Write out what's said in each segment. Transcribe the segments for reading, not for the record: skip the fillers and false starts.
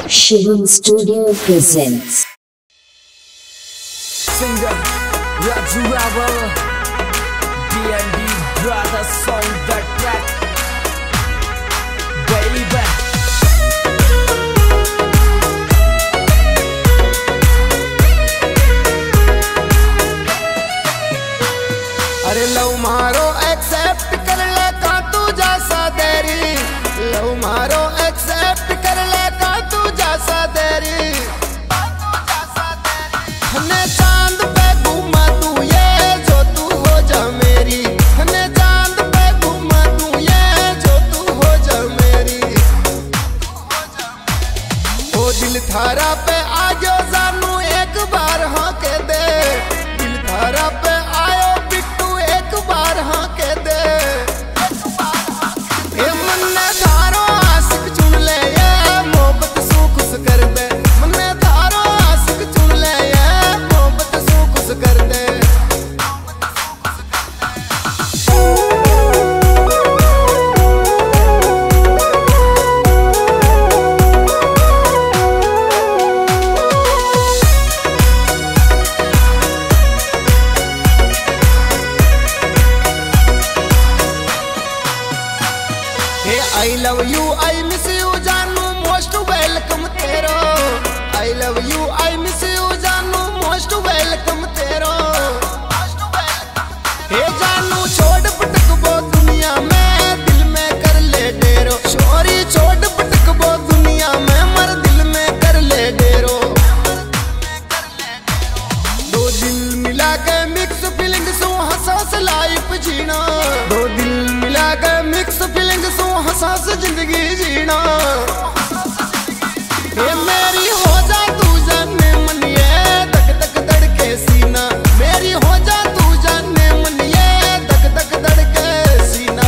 Shivam Studio presents singer Raju Raval, D&D brother song that track, baby. अरे love मारो accept कर ले का तू जैसा देरी, लव मारो एक्सेप्ट कर ले का तू जैसा देरी। हने चांद पे घूमा तू ये जो तू हो जा मेरी, हने चांद पे घूमा तू ये जो तू हो जा मेरी। ओ दिल थारा पे आ जो जानू एक बार हाँ के दे, दिल थारा पे आयो एक बार हाँ के दे। ये मन्ने धारो आशिक चुन ले ये मोहब्बत सू खुश कर दे, मन्ने धारो आशिक चुन ले ये मोहब्बत सू खुश कर दे। I love you, I miss you, जानू most welcome तेरो। I love you, I miss you, जानू most welcome तेरो। हे जानू छोड़ पटक वो दुनिया में, दिल में कर ले डेरो। छोरी छोड़ पटक वो दुनिया में, मर दिल में कर ले डेरो। दो दिल मिला के मिक्स फीलिंग सो हंसास लाइफ जीना, दो दिल मिला के मिक्स फीलिंग सो हंसास जिंदगी जीना। ये मेरी हो जा तू जाने मन ये धक धक धड़के सीना, मेरी हो जा तू जाने मन ये धक धक धड़के सीना।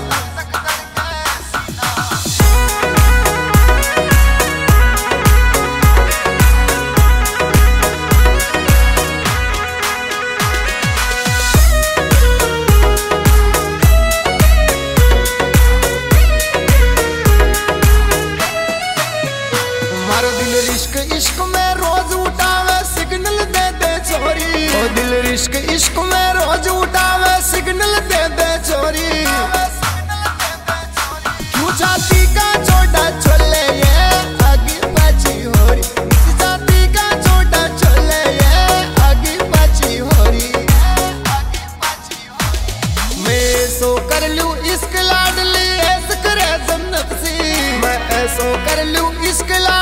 इश्क इश्क में रोज उठावे सिग्नल दे दे छोरी, ओ दिल इश्क इश्क में रोज उठावे सिग्नल दे दे छोरी। क्यों छाती का छोटा छोले ये आगे पाछी होरी, छाती का छोटा छोले ये आगे पाछी होरी। मैं सो कर लूं इश्क लाडली ऐस करे जन्नत सी, मैं ऐसो कर लूं इश्क